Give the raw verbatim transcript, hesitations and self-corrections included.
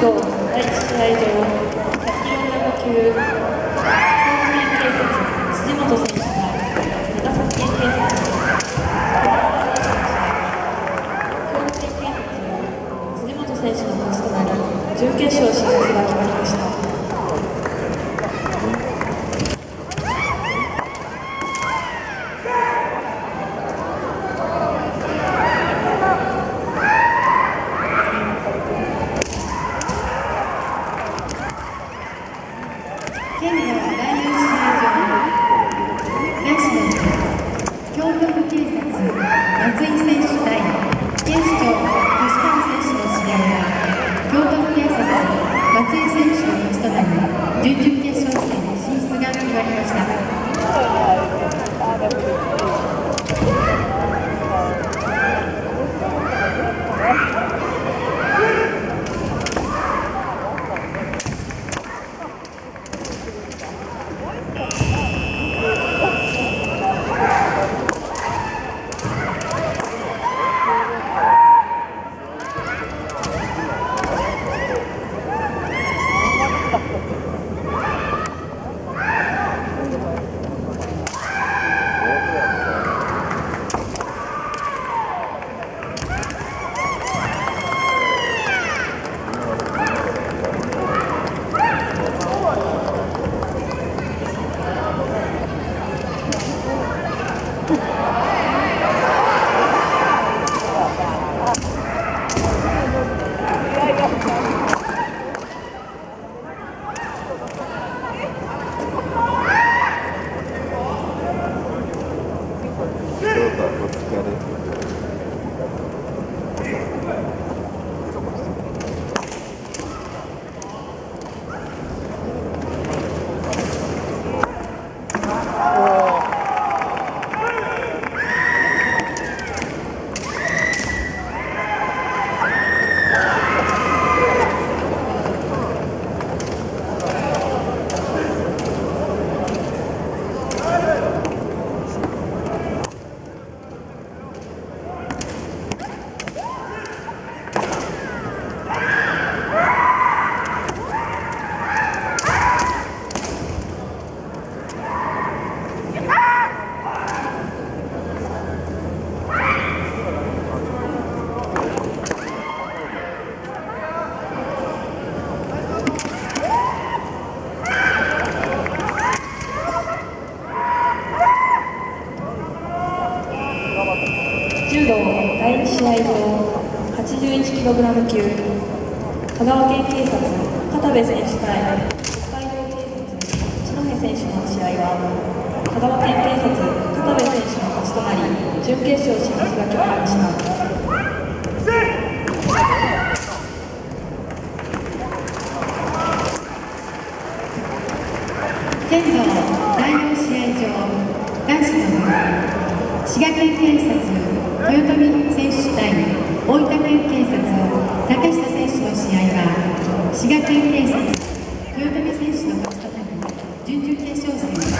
道だいいち試合場、ひゃくキログラム級、兵庫県警察辻本選手対長崎県警察兵庫県警察辻本選手の勝ちとなり、準決勝進出が決まりました。 県のだいよん試合場、京都府警察松井選手対警視庁吉川選手の試合は、京都府警察松井選手の勝ちとなり、準々決勝戦に進出が決まりました。 柔道だいに試合場、はちじゅういちキログラム級、香川県警察片部選手対北海道警察一戸選手の試合は、香川県警察片部選手の勝ちとなり、準決勝進出が決まりました。 剣道だいよん試合場、男子の部、滋賀県警察豊臣選手対大分県警察竹下選手の試合は、滋賀県警察豊臣選手の勝ちとなり、準々決勝戦